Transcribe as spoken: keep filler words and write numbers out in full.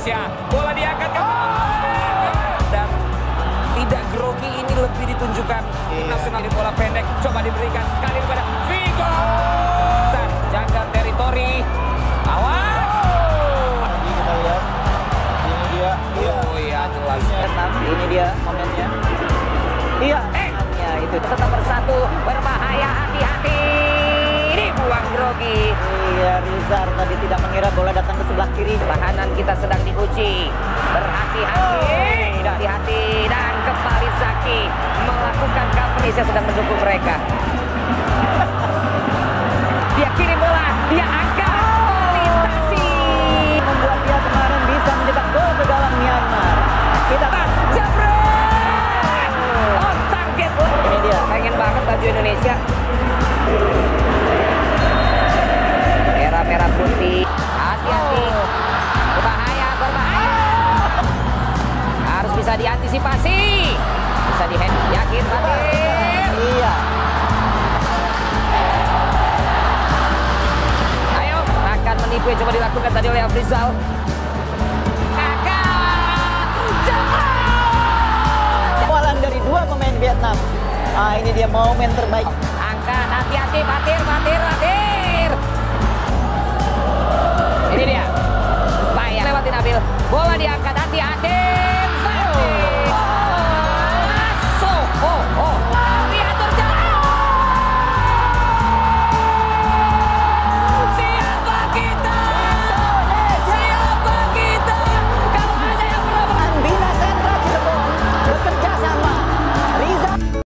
Indonesia. Bola diangkat ke dan tidak grogi ini lebih ditunjukkan. Tim nasional di bola pendek coba diberikan kali kepada Vigo. Dan jaga teritori. Awas. Ini kita lihat. Ini dia. Oh iya jelas. Ini dia momennya. Iya. Eh. Ya, itu tetap bersatu, berbahaya, hati-hati. Dibuang grogi. Iya, Rizar tadi tidak mengira bola datang ke sebelah kiri. Tahanan kita sedang diuji. Berhati-hati, hati-hati, dan kembali Zaki melakukan cover. Indonesia sedang mendukung mereka. Dia kirim bola, dia angkat, melintasi, Membuat dia kemarin bisa mencetak gol ke dalam Myanmar. Kita jebret, on target. Ini dia. Pengen banget baju Indonesia. Merah-merah putih, hati-hati, berbahaya, berbahaya. Harus bisa diantisipasi, bisa di-hand, yakin Fatir. Iya. Ayo, akan menipu yang coba dilakukan tadi oleh Afrizal. Kakak, jebret. Awalan dari dua pemain Vietnam. Ah, ini dia momen terbaik. Angkat, hati-hati, Fatir, Fatir, Fatir. Ini dia, bayar lewatin Nabil, bola diangkat, hati-hati.